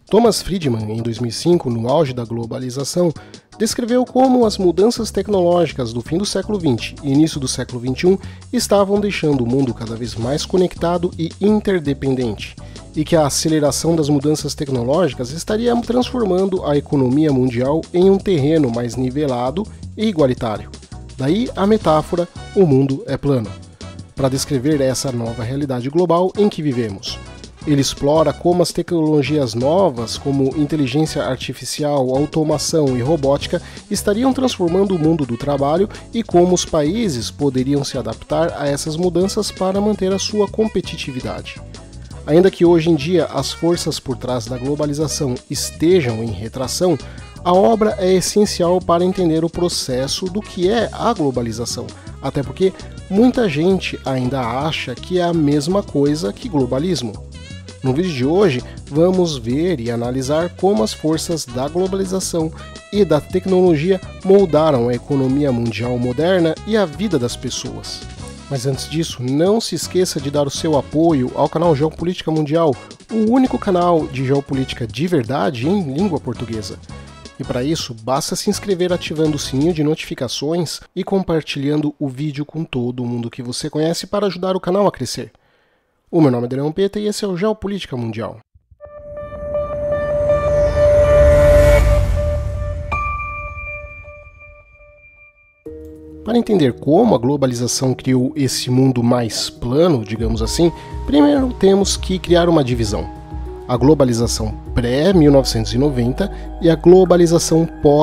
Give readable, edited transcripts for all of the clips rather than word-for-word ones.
Thomas Friedman, em 2005, no auge da globalização, descreveu como as mudanças tecnológicas do fim do século XX e início do século XXI estavam deixando o mundo cada vez mais conectado e interdependente, e que a aceleração das mudanças tecnológicas estaria transformando a economia mundial em um terreno mais nivelado e igualitário. Daí a metáfora "o mundo é plano", para descrever essa nova realidade global em que vivemos. Ele explora como as tecnologias novas, como inteligência artificial, automação e robótica, estariam transformando o mundo do trabalho e como os países poderiam se adaptar a essas mudanças para manter a sua competitividade. Ainda que hoje em dia as forças por trás da globalização estejam em retração, a obra é essencial para entender o processo do que é a globalização, até porque muita gente ainda acha que é a mesma coisa que globalismo. No vídeo de hoje, vamos ver e analisar como as forças da globalização e da tecnologia moldaram a economia mundial moderna e a vida das pessoas. Mas antes disso, não se esqueça de dar o seu apoio ao canal Geopolítica Mundial, o único canal de geopolítica de verdade em língua portuguesa. E para isso, basta se inscrever ativando o sininho de notificações e compartilhando o vídeo com todo mundo que você conhece para ajudar o canal a crescer. O meu nome é Daniel Peta e esse é o Geopolítica Mundial. Para entender como a globalização criou esse mundo mais plano, digamos assim, primeiro temos que criar uma divisão: a globalização pré-1990 e a globalização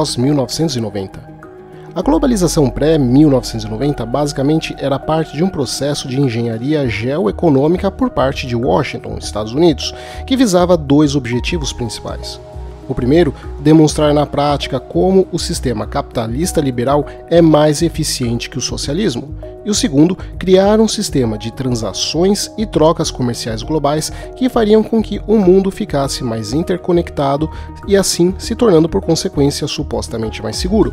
pós-1990. A globalização pré-1990 basicamente era parte de um processo de engenharia geoeconômica por parte de Washington, Estados Unidos, que visava dois objetivos principais. O primeiro, demonstrar na prática como o sistema capitalista liberal é mais eficiente que o socialismo. E o segundo, criar um sistema de transações e trocas comerciais globais que fariam com que o mundo ficasse mais interconectado e assim se tornando por consequência supostamente mais seguro.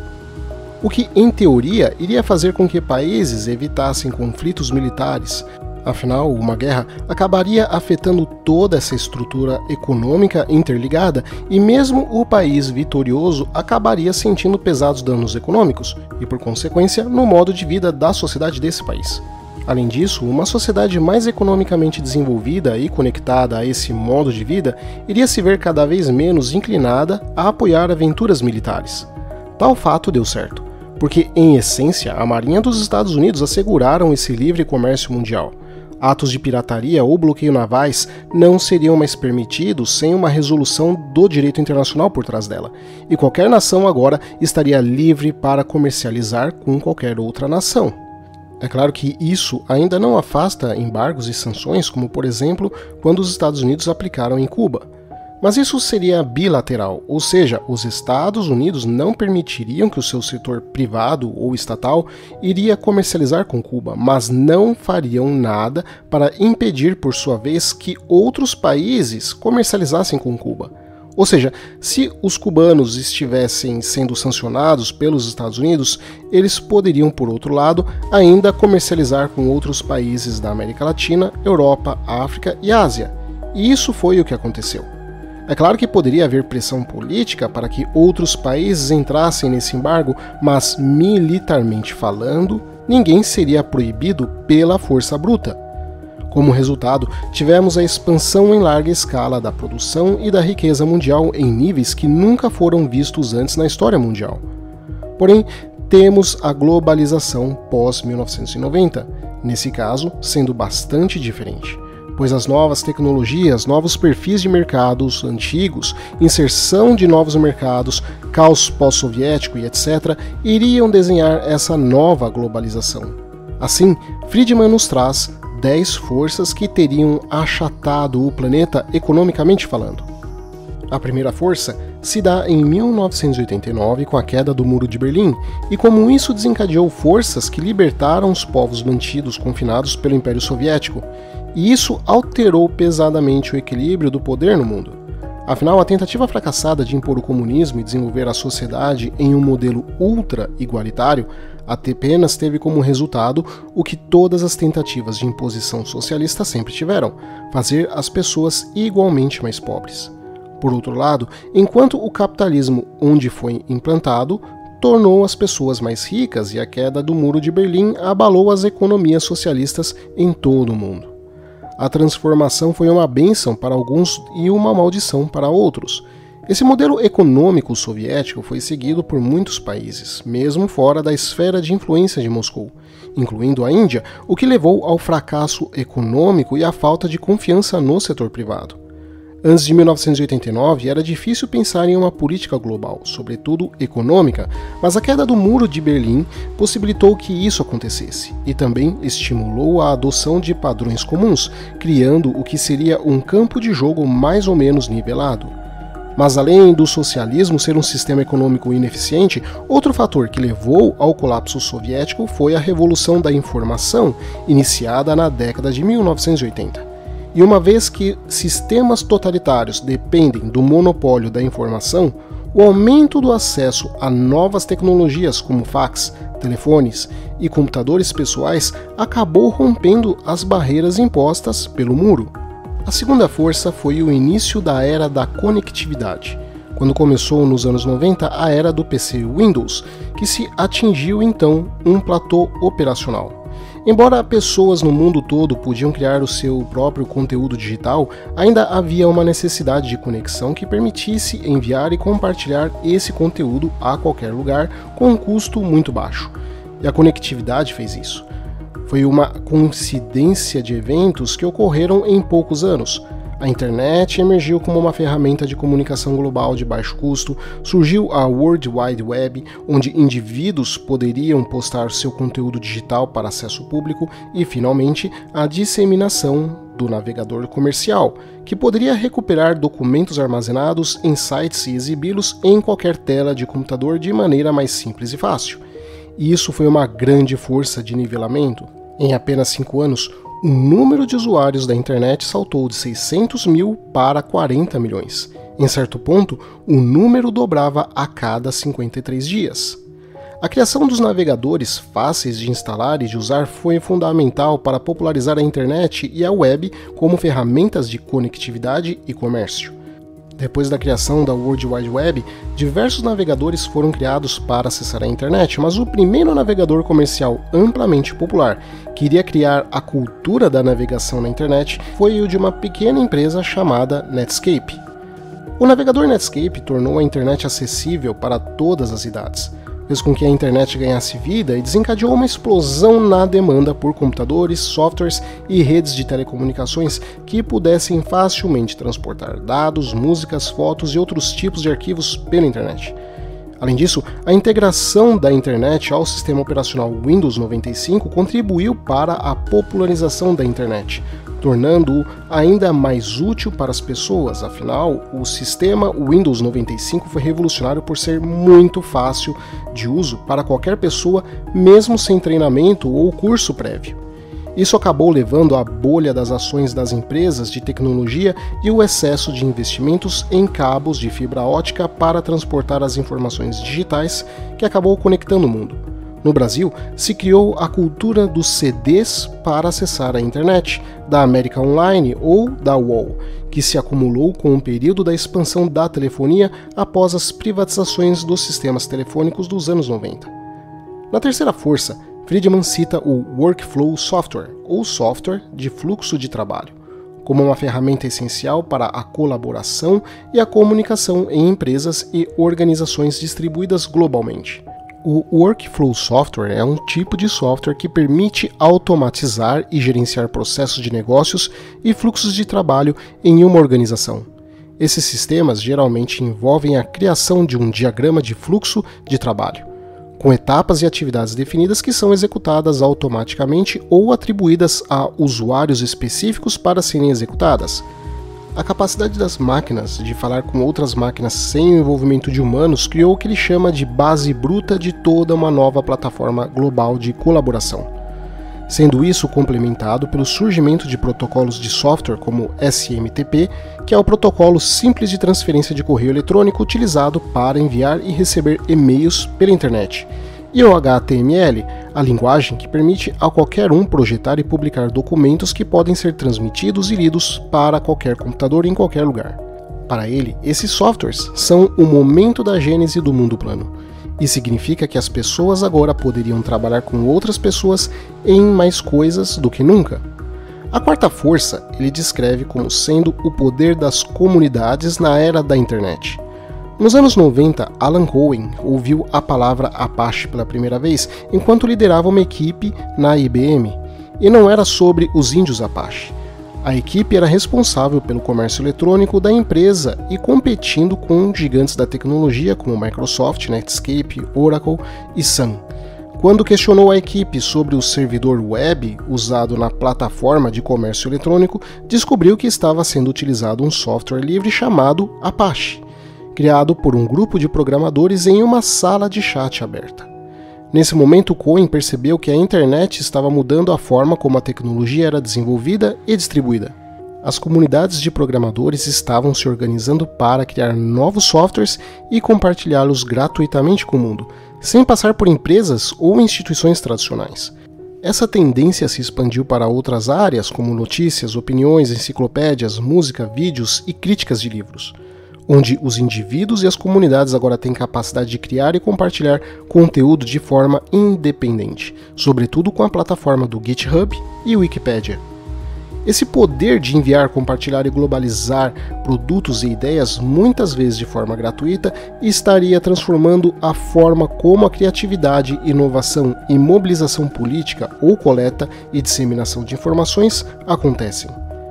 O que, em teoria, iria fazer com que países evitassem conflitos militares. Afinal, uma guerra acabaria afetando toda essa estrutura econômica interligada e mesmo o país vitorioso acabaria sentindo pesados danos econômicos e, por consequência, no modo de vida da sociedade desse país. Além disso, uma sociedade mais economicamente desenvolvida e conectada a esse modo de vida iria se ver cada vez menos inclinada a apoiar aventuras militares. Tal fato deu certo, porque, em essência, a Marinha dos Estados Unidos asseguraram esse livre comércio mundial. Atos de pirataria ou bloqueio navais não seriam mais permitidos sem uma resolução do direito internacional por trás dela, e qualquer nação agora estaria livre para comercializar com qualquer outra nação. É claro que isso ainda não afasta embargos e sanções, como por exemplo quando os Estados Unidos aplicaram em Cuba. Mas isso seria bilateral, ou seja, os Estados Unidos não permitiriam que o seu setor privado ou estatal iria comercializar com Cuba, mas não fariam nada para impedir, por sua vez, que outros países comercializassem com Cuba. Ou seja, se os cubanos estivessem sendo sancionados pelos Estados Unidos, eles poderiam, por outro lado, ainda comercializar com outros países da América Latina, Europa, África e Ásia. E isso foi o que aconteceu. É claro que poderia haver pressão política para que outros países entrassem nesse embargo, mas militarmente falando, ninguém seria proibido pela força bruta. Como resultado, tivemos a expansão em larga escala da produção e da riqueza mundial em níveis que nunca foram vistos antes na história mundial. Porém, temos a globalização pós-1990, nesse caso sendo bastante diferente, pois as novas tecnologias, novos perfis de mercados antigos, inserção de novos mercados, caos pós-soviético e etc., iriam desenhar essa nova globalização. Assim, Friedman nos traz 10 forças que teriam achatado o planeta economicamente falando. A primeira força se dá em 1989 com a queda do Muro de Berlim, e como isso desencadeou forças que libertaram os povos mantidos confinados pelo Império Soviético, e isso alterou pesadamente o equilíbrio do poder no mundo. Afinal, a tentativa fracassada de impor o comunismo e desenvolver a sociedade em um modelo ultra-igualitário apenas teve como resultado o que todas as tentativas de imposição socialista sempre tiveram: fazer as pessoas igualmente mais pobres. Por outro lado, enquanto o capitalismo onde foi implantado tornou as pessoas mais ricas e a queda do Muro de Berlim abalou as economias socialistas em todo o mundo. A transformação foi uma bênção para alguns e uma maldição para outros. Esse modelo econômico soviético foi seguido por muitos países, mesmo fora da esfera de influência de Moscou, incluindo a Índia, o que levou ao fracasso econômico e à falta de confiança no setor privado. Antes de 1989, era difícil pensar em uma política global, sobretudo econômica, mas a queda do Muro de Berlim possibilitou que isso acontecesse e também estimulou a adoção de padrões comuns, criando o que seria um campo de jogo mais ou menos nivelado. Mas além do socialismo ser um sistema econômico ineficiente, outro fator que levou ao colapso soviético foi a Revolução da Informação, iniciada na década de 1980. E uma vez que sistemas totalitários dependem do monopólio da informação, o aumento do acesso a novas tecnologias como fax, telefones e computadores pessoais acabou rompendo as barreiras impostas pelo muro. A segunda força foi o início da era da conectividade, quando começou nos anos 90 a era do PC Windows, que se atingiu então um platô operacional. Embora pessoas no mundo todo podiam criar o seu próprio conteúdo digital, ainda havia uma necessidade de conexão que permitisse enviar e compartilhar esse conteúdo a qualquer lugar com um custo muito baixo. E a conectividade fez isso. Foi uma coincidência de eventos que ocorreram em poucos anos. A internet emergiu como uma ferramenta de comunicação global de baixo custo, surgiu a World Wide Web, onde indivíduos poderiam postar seu conteúdo digital para acesso público, e, finalmente, a disseminação do navegador comercial, que poderia recuperar documentos armazenados em sites e exibi-los em qualquer tela de computador de maneira mais simples e fácil. E isso foi uma grande força de nivelamento. Em apenas 5 anos, o número de usuários da internet saltou de 600 mil para 40 milhões. Em certo ponto, o número dobrava a cada 53 dias. A criação dos navegadores fáceis de instalar e de usar foi fundamental para popularizar a internet e a web como ferramentas de conectividade e comércio. Depois da criação da World Wide Web, diversos navegadores foram criados para acessar a internet, mas o primeiro navegador comercial amplamente popular que iria criar a cultura da navegação na internet foi o de uma pequena empresa chamada Netscape. O navegador Netscape tornou a internet acessível para todas as idades, fez com que a internet ganhasse vida e desencadeou uma explosão na demanda por computadores, softwares e redes de telecomunicações que pudessem facilmente transportar dados, músicas, fotos e outros tipos de arquivos pela internet. Além disso, a integração da internet ao sistema operacional Windows 95 contribuiu para a popularização da internet, tornando-o ainda mais útil para as pessoas. Afinal, o sistema Windows 95 foi revolucionário por ser muito fácil de uso para qualquer pessoa, mesmo sem treinamento ou curso prévio. Isso acabou levando à bolha das ações das empresas de tecnologia e o excesso de investimentos em cabos de fibra ótica para transportar as informações digitais, que acabou conectando o mundo. No Brasil, se criou a cultura dos CDs para acessar a internet, da América Online ou da UOL, que se acumulou com o período da expansão da telefonia após as privatizações dos sistemas telefônicos dos anos 90. Na terceira força, Friedman cita o Workflow Software, ou software de fluxo de trabalho, como uma ferramenta essencial para a colaboração e a comunicação em empresas e organizações distribuídas globalmente. O Workflow Software é um tipo de software que permite automatizar e gerenciar processos de negócios e fluxos de trabalho em uma organização. Esses sistemas geralmente envolvem a criação de um diagrama de fluxo de trabalho, com etapas e atividades definidas que são executadas automaticamente ou atribuídas a usuários específicos para serem executadas. A capacidade das máquinas de falar com outras máquinas sem o envolvimento de humanos criou o que ele chama de base bruta de toda uma nova plataforma global de colaboração, sendo isso complementado pelo surgimento de protocolos de software como SMTP, que é o protocolo simples de transferência de correio eletrônico utilizado para enviar e receber e-mails pela internet, e o HTML, a linguagem que permite a qualquer um projetar e publicar documentos que podem ser transmitidos e lidos para qualquer computador em qualquer lugar. Para ele, esses softwares são o momento da gênese do mundo plano, e significa que as pessoas agora poderiam trabalhar com outras pessoas em mais coisas do que nunca. A quarta força ele descreve como sendo o poder das comunidades na era da internet. Nos anos 90, Alan Cohen ouviu a palavra Apache pela primeira vez enquanto liderava uma equipe na IBM, e não era sobre os índios Apache. A equipe era responsável pelo comércio eletrônico da empresa e competindo com gigantes da tecnologia como Microsoft, Netscape, Oracle e Sun. Quando questionou a equipe sobre o servidor web usado na plataforma de comércio eletrônico, descobriu que estava sendo utilizado um software livre chamado Apache, criado por um grupo de programadores em uma sala de chat aberta. Nesse momento, Cohen percebeu que a internet estava mudando a forma como a tecnologia era desenvolvida e distribuída. As comunidades de programadores estavam se organizando para criar novos softwares e compartilhá-los gratuitamente com o mundo, sem passar por empresas ou instituições tradicionais. Essa tendência se expandiu para outras áreas, como notícias, opiniões, enciclopédias, música, vídeos e críticas de livros, onde os indivíduos e as comunidades agora têm capacidade de criar e compartilhar conteúdo de forma independente, sobretudo com a plataforma do GitHub e Wikipedia. Esse poder de enviar, compartilhar e globalizar produtos e ideias, muitas vezes de forma gratuita, estaria transformando a forma como a criatividade, inovação e mobilização política ou coleta e disseminação de informações acontecem.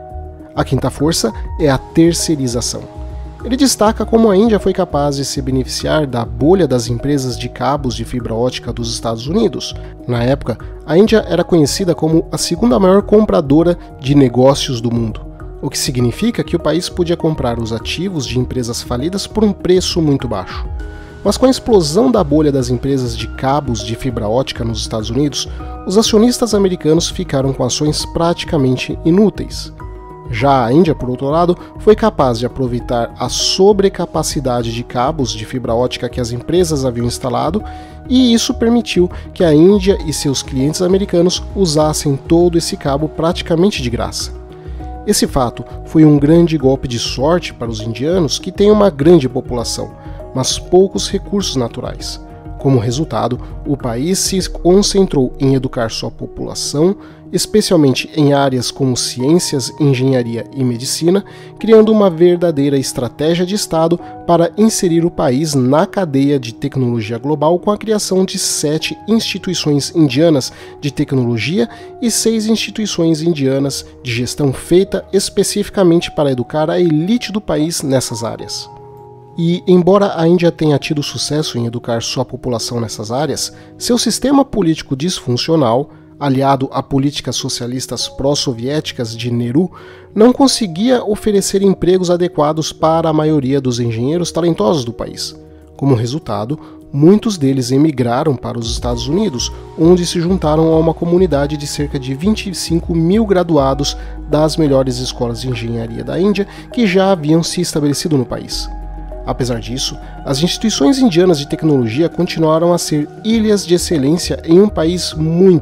A quinta força é a terceirização. Ele destaca como a Índia foi capaz de se beneficiar da bolha das empresas de cabos de fibra ótica dos Estados Unidos. Na época, a Índia era conhecida como a segunda maior compradora de negócios do mundo, o que significa que o país podia comprar os ativos de empresas falidas por um preço muito baixo. Mas com a explosão da bolha das empresas de cabos de fibra ótica nos Estados Unidos, os acionistas americanos ficaram com ações praticamente inúteis. Já a Índia, por outro lado, foi capaz de aproveitar a sobrecapacidade de cabos de fibra ótica que as empresas haviam instalado, e isso permitiu que a Índia e seus clientes americanos usassem todo esse cabo praticamente de graça. Esse fato foi um grande golpe de sorte para os indianos, que têm uma grande população, mas poucos recursos naturais. Como resultado, o país se concentrou em educar sua população, especialmente em áreas como ciências, engenharia e medicina, criando uma verdadeira estratégia de Estado para inserir o país na cadeia de tecnologia global com a criação de 7 instituições indianas de tecnologia e 6 instituições indianas de gestão feita especificamente para educar a elite do país nessas áreas. E, embora a Índia tenha tido sucesso em educar sua população nessas áreas, seu sistema político disfuncional, aliado a políticas socialistas pró-soviéticas de Nehru, não conseguia oferecer empregos adequados para a maioria dos engenheiros talentosos do país. Como resultado, muitos deles emigraram para os Estados Unidos, onde se juntaram a uma comunidade de cerca de 25 mil graduados das melhores escolas de engenharia da Índia que já haviam se estabelecido no país. Apesar disso, as instituições indianas de tecnologia continuaram a ser ilhas de excelência em um país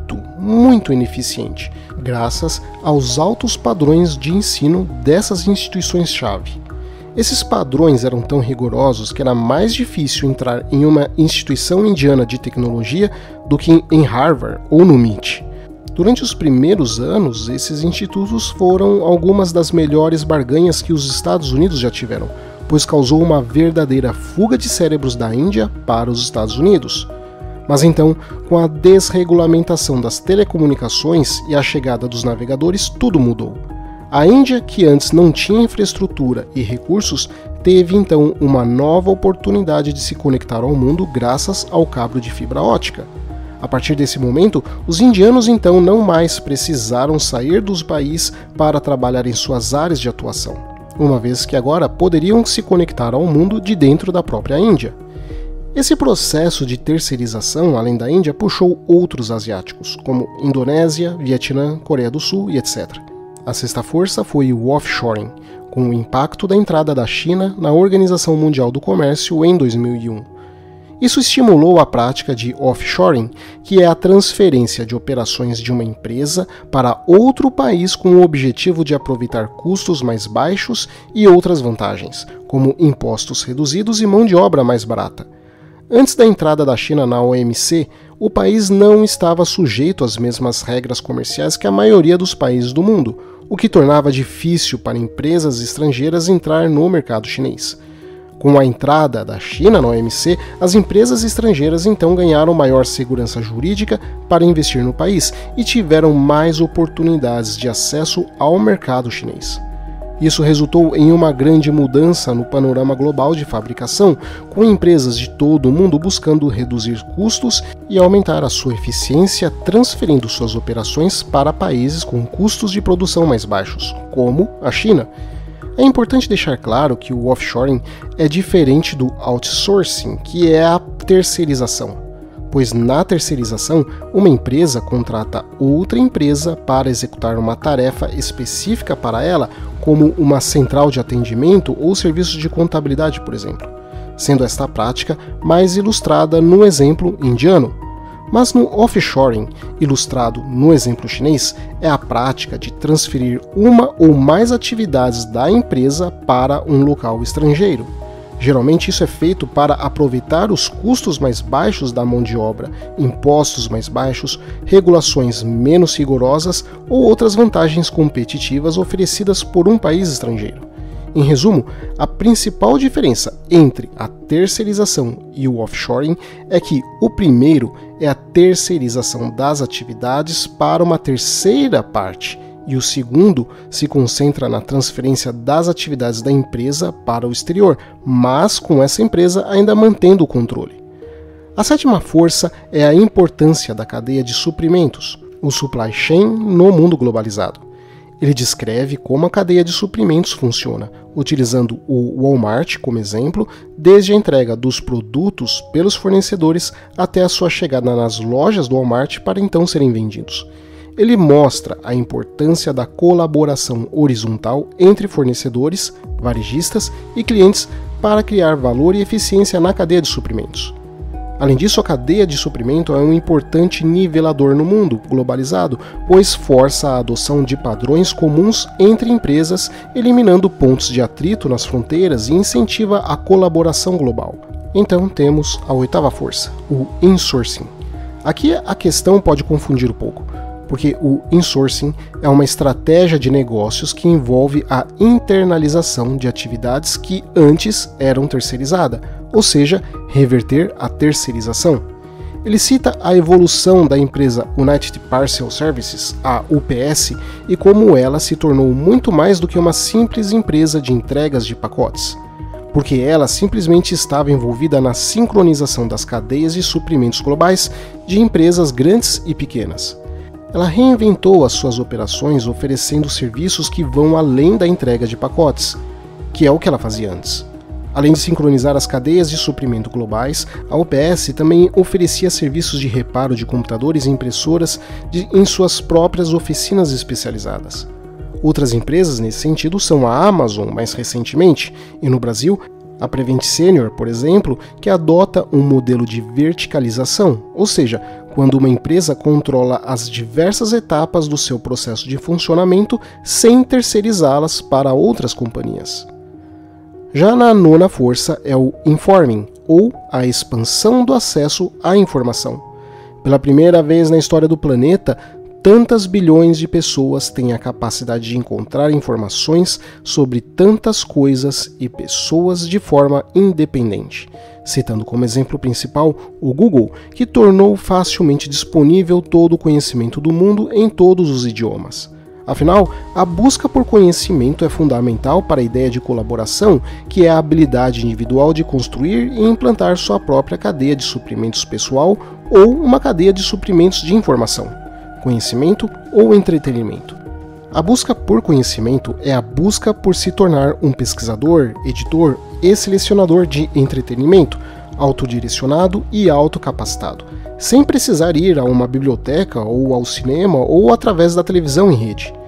muito ineficiente, graças aos altos padrões de ensino dessas instituições-chave. Esses padrões eram tão rigorosos que era mais difícil entrar em uma instituição indiana de tecnologia do que em Harvard ou no MIT. Durante os primeiros anos, esses institutos foram algumas das melhores barganhas que os Estados Unidos já tiveram, pois causou uma verdadeira fuga de cérebros da Índia para os Estados Unidos. Mas então, com a desregulamentação das telecomunicações e a chegada dos navegadores, tudo mudou. A Índia, que antes não tinha infraestrutura e recursos, teve então uma nova oportunidade de se conectar ao mundo graças ao cabo de fibra ótica. A partir desse momento, os indianos então não mais precisaram sair dos países para trabalhar em suas áreas de atuação, uma vez que agora poderiam se conectar ao mundo de dentro da própria Índia. Esse processo de terceirização, além da Índia, puxou outros asiáticos, como Indonésia, Vietnã, Coreia do Sul e etc. A sexta força foi o offshoring, com o impacto da entrada da China na Organização Mundial do Comércio em 2001. Isso estimulou a prática de offshoring, que é a transferência de operações de uma empresa para outro país com o objetivo de aproveitar custos mais baixos e outras vantagens, como impostos reduzidos e mão de obra mais barata. Antes da entrada da China na OMC, o país não estava sujeito às mesmas regras comerciais que a maioria dos países do mundo, o que tornava difícil para empresas estrangeiras entrar no mercado chinês. Com a entrada da China na OMC, as empresas estrangeiras então ganharam maior segurança jurídica para investir no país e tiveram mais oportunidades de acesso ao mercado chinês. Isso resultou em uma grande mudança no panorama global de fabricação, com empresas de todo o mundo buscando reduzir custos e aumentar a sua eficiência, transferindo suas operações para países com custos de produção mais baixos, como a China. É importante deixar claro que o offshoring é diferente do outsourcing, que é a terceirização, pois na terceirização, uma empresa contrata outra empresa para executar uma tarefa específica para ela, como uma central de atendimento ou serviços de contabilidade, por exemplo, sendo esta prática mais ilustrada no exemplo indiano. Mas no offshoring, ilustrado no exemplo chinês, é a prática de transferir uma ou mais atividades da empresa para um local estrangeiro. Geralmente isso é feito para aproveitar os custos mais baixos da mão de obra, impostos mais baixos, regulações menos rigorosas ou outras vantagens competitivas oferecidas por um país estrangeiro. Em resumo, a principal diferença entre a terceirização e o offshoring é que o primeiro é a terceirização das atividades para uma terceira parte, e o segundo se concentra na transferência das atividades da empresa para o exterior, mas com essa empresa ainda mantendo o controle. A sétima força é a importância da cadeia de suprimentos, o supply chain no mundo globalizado. Ele descreve como a cadeia de suprimentos funciona, utilizando o Walmart como exemplo, desde a entrega dos produtos pelos fornecedores até a sua chegada nas lojas do Walmart para então serem vendidos. Ele mostra a importância da colaboração horizontal entre fornecedores, varejistas e clientes para criar valor e eficiência na cadeia de suprimentos. Além disso, a cadeia de suprimento é um importante nivelador no mundo globalizado, pois força a adoção de padrões comuns entre empresas, eliminando pontos de atrito nas fronteiras e incentiva a colaboração global. Então temos a oitava força, o insourcing. Aqui a questão pode confundir um pouco, porque o insourcing é uma estratégia de negócios que envolve a internalização de atividades que antes eram terceirizadas, ou seja, reverter a terceirização. Ele cita a evolução da empresa United Parcel Services, a UPS, e como ela se tornou muito mais do que uma simples empresa de entregas de pacotes, porque ela simplesmente estava envolvida na sincronização das cadeias de suprimentos globais de empresas grandes e pequenas. Ela reinventou as suas operações oferecendo serviços que vão além da entrega de pacotes, que é o que ela fazia antes. Além de sincronizar as cadeias de suprimento globais, a UPS também oferecia serviços de reparo de computadores e impressoras em suas próprias oficinas especializadas. Outras empresas nesse sentido são a Amazon, mais recentemente, e no Brasil, a Prevent Senior, por exemplo, que adota um modelo de verticalização, ou seja, quando uma empresa controla as diversas etapas do seu processo de funcionamento sem terceirizá-las para outras companhias. Já na nona força é o informing, ou a expansão do acesso à informação. Pela primeira vez na história do planeta, tantas bilhões de pessoas têm a capacidade de encontrar informações sobre tantas coisas e pessoas de forma independente, citando como exemplo principal o Google, que tornou facilmente disponível todo o conhecimento do mundo em todos os idiomas. Afinal, a busca por conhecimento é fundamental para a ideia de colaboração, que é a habilidade individual de construir e implantar sua própria cadeia de suprimentos pessoal ou uma cadeia de suprimentos de informação, conhecimento ou entretenimento. A busca por conhecimento é a busca por se tornar um pesquisador, editor e selecionador de entretenimento, autodirecionado e autocapacitado, sem precisar ir a uma biblioteca ou ao cinema ou através da televisão em rede.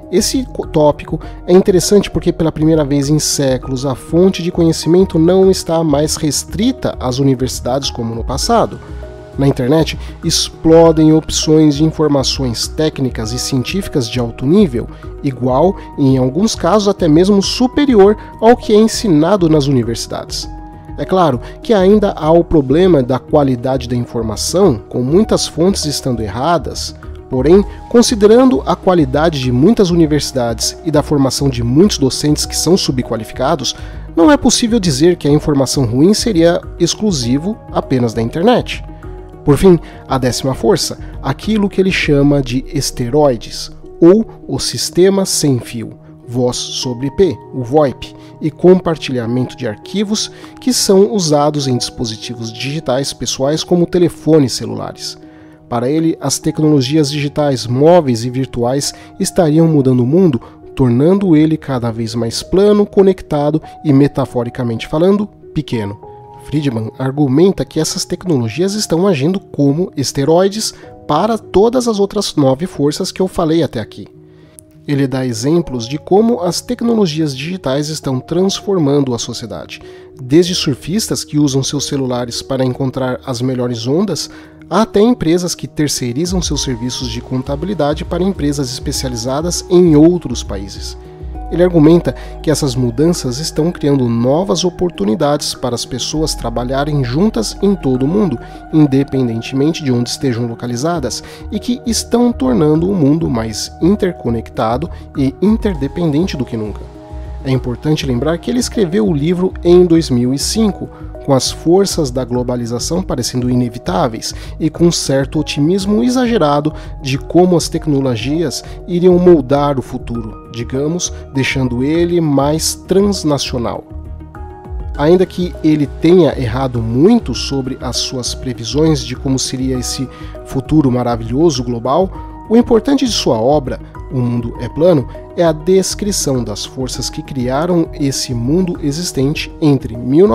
Esse tópico é interessante porque pela primeira vez em séculos a fonte de conhecimento não está mais restrita às universidades como no passado. Na internet explodem opções de informações técnicas e científicas de alto nível, igual e em alguns casos até mesmo superior ao que é ensinado nas universidades. É claro que ainda há o problema da qualidade da informação, com muitas fontes estando erradas. Porém, considerando a qualidade de muitas universidades e da formação de muitos docentes que são subqualificados, não é possível dizer que a informação ruim seria exclusivo apenas da internet. Por fim, a 10ª força, aquilo que ele chama de esteroides, ou o sistema sem fio, voz sobre IP, o VoIP, e compartilhamento de arquivos que são usados em dispositivos digitais pessoais como telefones celulares. Para ele, as tecnologias digitais móveis e virtuais estariam mudando o mundo, tornando ele cada vez mais plano, conectado e, metaforicamente falando, pequeno. Friedman argumenta que essas tecnologias estão agindo como esteroides para todas as outras 9 forças que eu falei até aqui. Ele dá exemplos de como as tecnologias digitais estão transformando a sociedade, desde surfistas que usam seus celulares para encontrar as melhores ondas, até empresas que terceirizam seus serviços de contabilidade para empresas especializadas em outros países. Ele argumenta que essas mudanças estão criando novas oportunidades para as pessoas trabalharem juntas em todo o mundo, independentemente de onde estejam localizadas, e que estão tornando o mundo mais interconectado e interdependente do que nunca. É importante lembrar que ele escreveu o livro em 2005, com as forças da globalização parecendo inevitáveis e com um certo otimismo exagerado de como as tecnologias iriam moldar o futuro, digamos, deixando ele mais transnacional. Ainda que ele tenha errado muito sobre as suas previsões de como seria esse futuro maravilhoso global, o importante de sua obra, O Mundo é Plano, é a descrição das forças que criaram esse mundo existente entre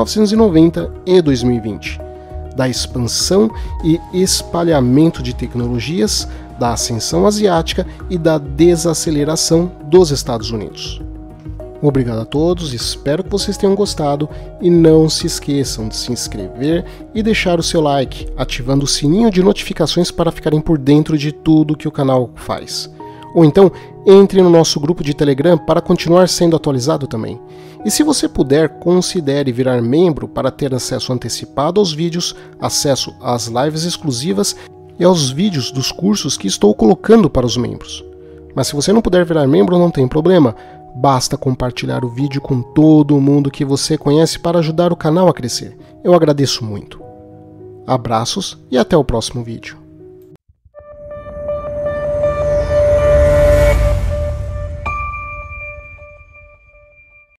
1990 e 2020, da expansão e espalhamento de tecnologias, da ascensão asiática e da desaceleração dos Estados Unidos. Obrigado a todos, espero que vocês tenham gostado e não se esqueçam de se inscrever e deixar o seu like, ativando o sininho de notificações para ficarem por dentro de tudo que o canal faz. Ou então, entre no nosso grupo de Telegram para continuar sendo atualizado também. E se você puder, considere virar membro para ter acesso antecipado aos vídeos, acesso às lives exclusivas e aos vídeos dos cursos que estou colocando para os membros. Mas se você não puder virar membro, não tem problema. Basta compartilhar o vídeo com todo mundo que você conhece para ajudar o canal a crescer. Eu agradeço muito. Abraços e até o próximo vídeo.